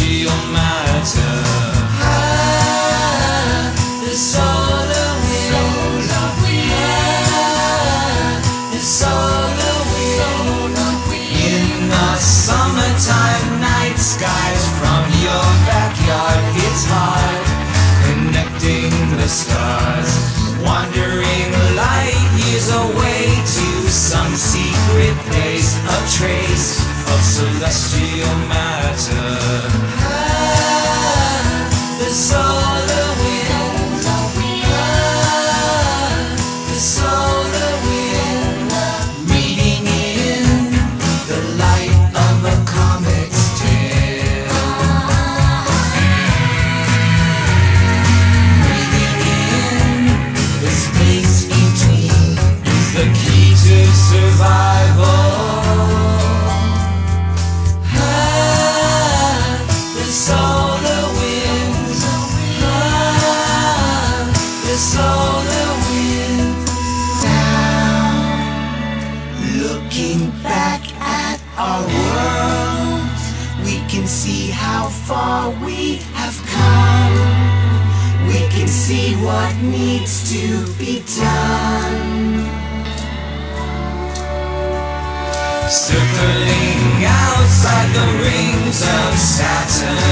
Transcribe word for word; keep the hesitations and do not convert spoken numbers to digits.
celestial matter. Ah, the solar wind. Ah, the solar wind. In the summertime night skies, from your backyard it's hard connecting the stars, wandering light years away to some secret place, a trace of celestial matter. Ah, the solar wind. Ah, the solar wind. Reading in the light of a comet's tail. Reading in the space between is the key to survival. Solar wind, ah, the solar wind. Now, looking back at our world, we can see how far we have come. We can see what needs to be done. Circling outside the rings of Saturn,